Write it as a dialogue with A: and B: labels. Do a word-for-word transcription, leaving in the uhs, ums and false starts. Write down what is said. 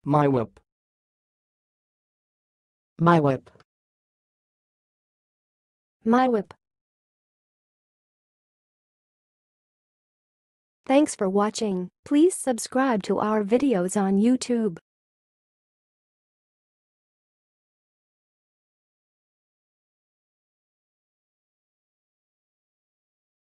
A: mywap,
B: mywap,
C: mywap. Thanks for watching. Please subscribe to our videos on YouTube.